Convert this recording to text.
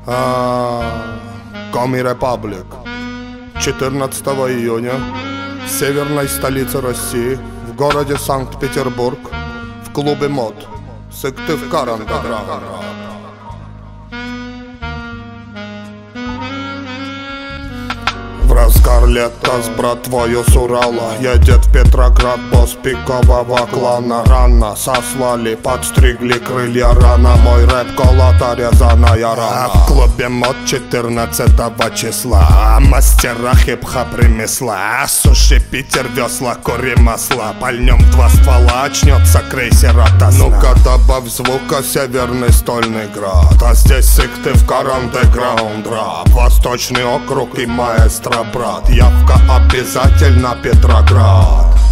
Коми Репаблик. 14 июня в северной столице России, в городе Санкт-Петербург, в клубе МОД Сыктывкаром. В разгар лета с братвою с Урала едет в Петроград босс пикового клана. Рано сослали, подстригли крылья рано. Мой рэп колота резаная рана. В клубе МОД 14 числа мастера хип-хоп ремесла. Суши Питер, весла, кури масла. Пальнем два ствола, очнется крейсер ото сна. Ну-ка добавь звука, северный стольный град. А здесь Сыктывкар, андеграунд рэп. Восточный округ и маэстро, брат. Явка обязательно Петроград.